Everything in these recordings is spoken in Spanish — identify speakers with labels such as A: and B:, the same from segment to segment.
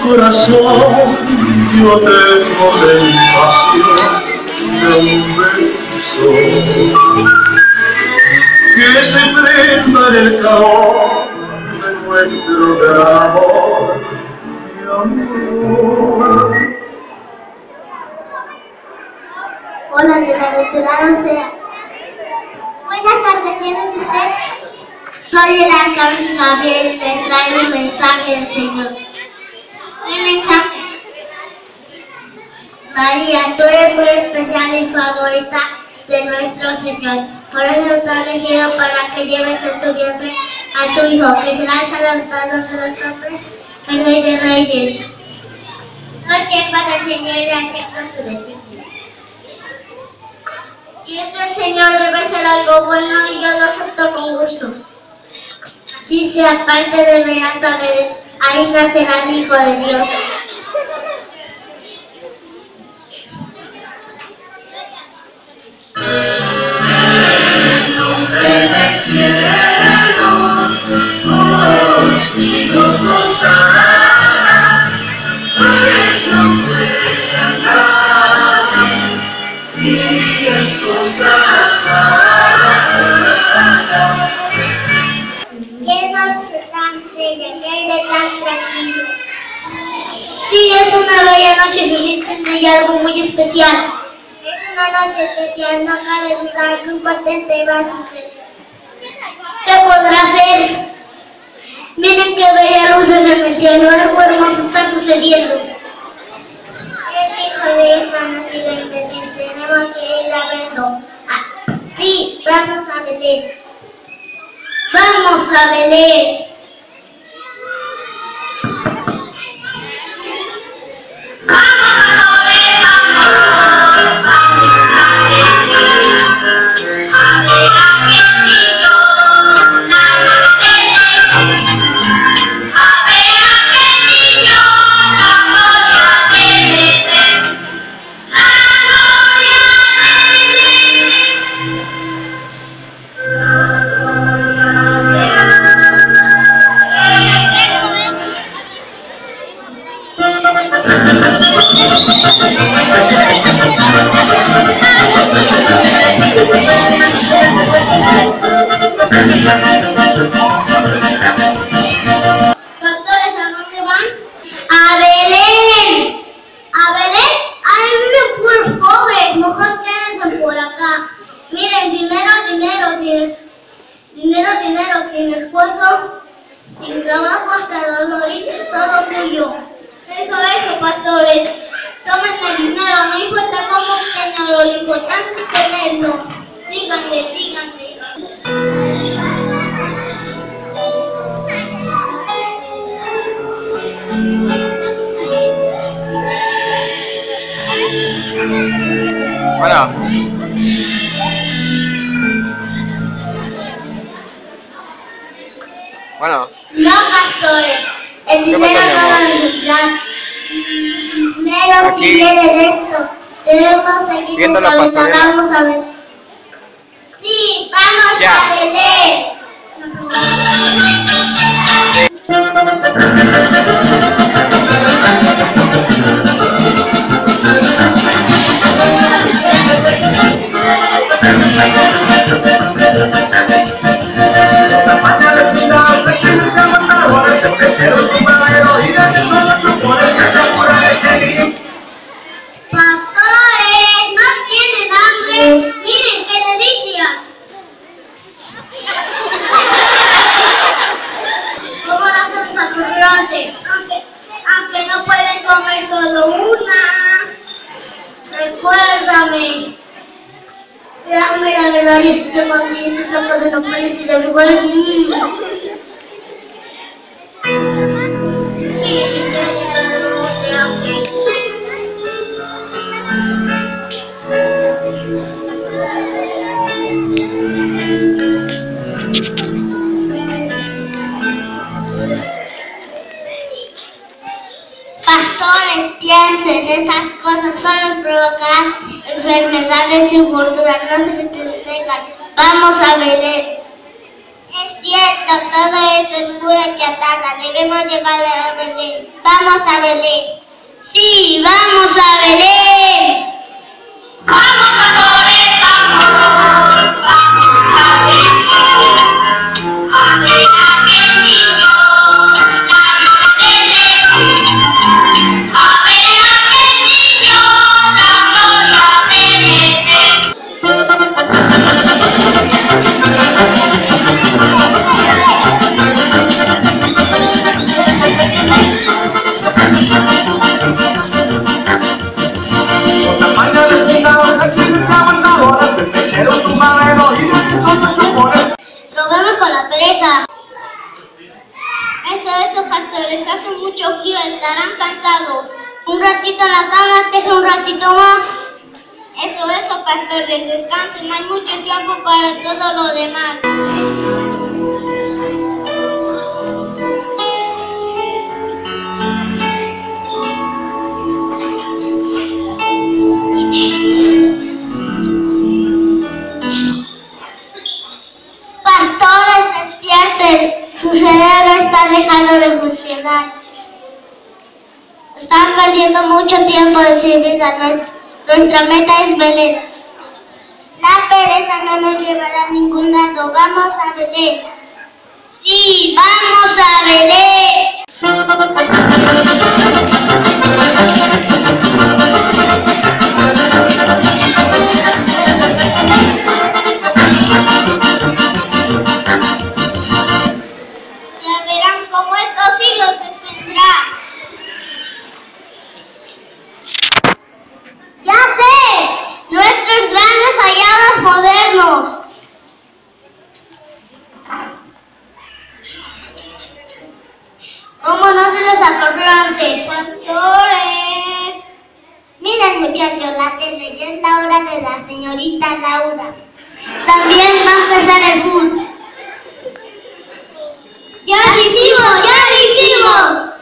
A: corazón, yo tengo tentación de un beso que se prenda en el calor de nuestro gran amor, mi amor.
B: Hola, bienaventurado sea. Buenas tardes, ¿quién es usted? Soy el arcángel Gabriel y les traigo un mensaje del Señor. ¿Qué mensaje? María, tú eres muy especial y favorita de nuestro Señor. Por eso te ha elegido para que lleves en tu vientre a su Hijo, que será el Salvador de los hombres, el Rey de Reyes. No sierva del Señor y acepta su designio. Y el del Señor debe ser algo bueno y yo lo acepto con gusto. Si se aparte de Beata Belén, ahí nacerá el Hijo de Dios.
C: En nombre del cielo, os pido posar, pues no puede andar mi esposa.
B: Qué noche tan bella, qué aire tan tranquilo. Sí, es una bella noche, se siente en ella algo muy especial. Es una noche especial, no cabe dudar, algo importante va a suceder. ¿Qué podrá ser? Miren qué bellas luces en el cielo, algo hermoso está sucediendo. El Hijo de Dios ha nacido en Belén, tenemos que ir a verlo. Ah, sí, vamos a Belén. ¡Vamos a Belén! Doctores, ¿a dónde van? ¡A Belén! ¿A Belén? ¡Ahí viven puros pobres! Mejor quédense por acá. Miren, dinero, sin esfuerzo, sin trabajo, hasta los loritos, todo suyo. Eso, pastores. Tomen el dinero, no importa cómo obtenerlo, lo importante es tenerlo. Síganle.
D: Bueno.
B: No, pastores. El dinero no lo necesitan. Dinero si viene de esto. Debemos seguir
D: Viendo la pastorela.
B: Vamos a ver. Sí, vamos a Belén. Pastores, ¿no tienen hambre? Miren qué delicias. ¿Cómo las nos ocurrió antes? Aunque no pueden comer solo una. Recuérdame. La verdad es que tengo aquí estos tacos de nopales y de frijoles. Sí, quiero llegar de nuevo de hambre. Pastores, piensen, esas cosas solo provocarán enfermedades y gordura, no se detengan. Vamos a Belén. Es cierto, todo es eso es pura chatarra. Debemos llegar a Belén. Vamos a Belén. Sí, vamos a Belén.
C: Vamos, pastores, vamos, vamos a Belén. A ver aquel niño, la gloria de lejos. A ver aquel niño, la gloria de lejos.
B: Lo vemos con la pereza. Eso, pastores, hace mucho frío, estarán cansados. Un ratito en la cama, que es un ratito más. Eso, pastores, descansen, no hay mucho tiempo para todo lo demás. Pastores, despierten, su cerebro está dejando de funcionar. Están perdiendo mucho tiempo de su vida. Nuestra meta es Belén. La pereza no nos llevará a ningún lado. Vamos a Belén. Sí, vamos a Belén. Ya verán cómo esto sí los detendrá. ¡Ya sé! ¡Nuestros grandes hallados modernos! ¿Cómo no se les ocurrió antes? ¡Pastores! Miren, muchachos, la tele, ya es la hora de la señorita Laura. También va a empezar el fútbol. ¡Ya lo hicimos! ¡Ya lo hicimos!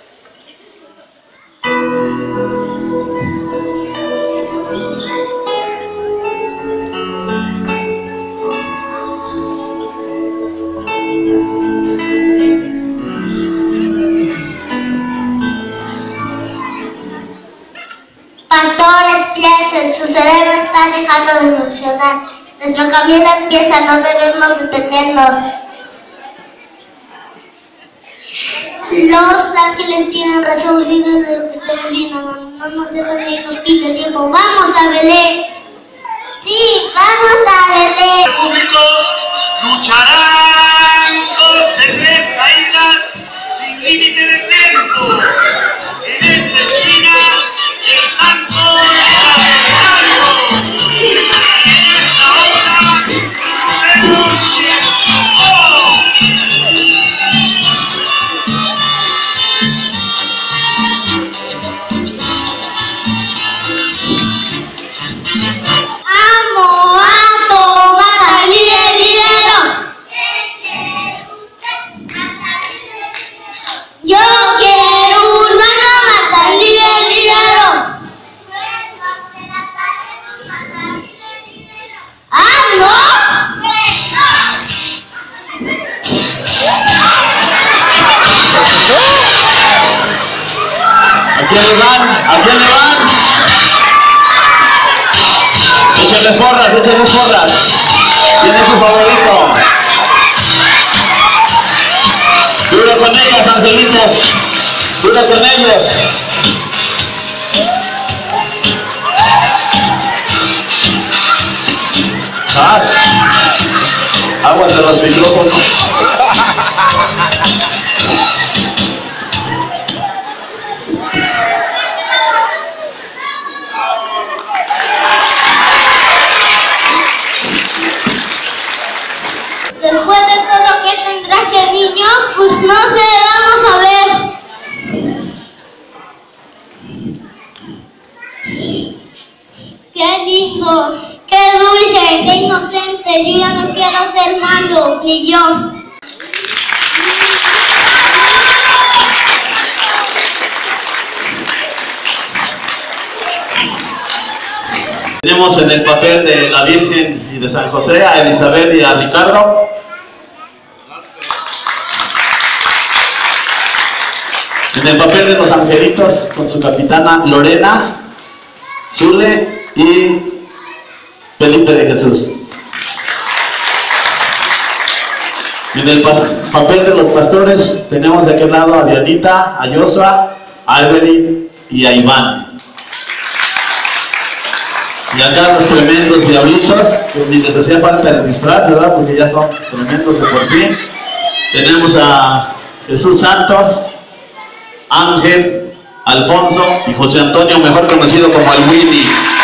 B: Pastores, piensen, su cerebro está dejando de funcionar. Nuestro camino empieza, no debemos detenernos. Los ángeles tienen razón, libres de lo que estamos viendo, no nos dejan ni nos quite tiempo. ¡Vamos a Belén! ¡Sí, vamos a Belén!
D: Público lucharán dos de tres caídas sin límite de tiempo. En esta esquina, el santo de en esta hora, vemos tiempo.
B: ¡Amo a tomar lidero! Yo quiero un mano matar lidero. ¡Ah, no!
E: ¿A quién le van? ¿A quién le van? Échenles porras, échenles porras. ¿Quién es su favorito? Duro con ellas, angelitos. Duro con ellos. Aguas de los micrófonos.
B: Después de todo, ¿qué tendrá ese niño? Pues no sé, vamos a ver. ¡Qué lindo! ¡Qué dulce! ¡Qué inocente! Yo ya no quiero ser malo, ni yo.
E: Tenemos en el papel de la Virgen y de San José a Elizabeth y a Ricardo. En el papel de los angelitos, con su capitana Lorena, Zule y Felipe de Jesús. En el papel de los pastores tenemos de aquel lado a Dianita, a Joshua, a Evelyn y a Iván. Y acá los tremendos diablitos, que ni les hacía falta el disfraz, ¿verdad? Porque ya son tremendos de por sí. Tenemos a Jesús Santos, Ángel, Alfonso y José Antonio, mejor conocido como el Willy.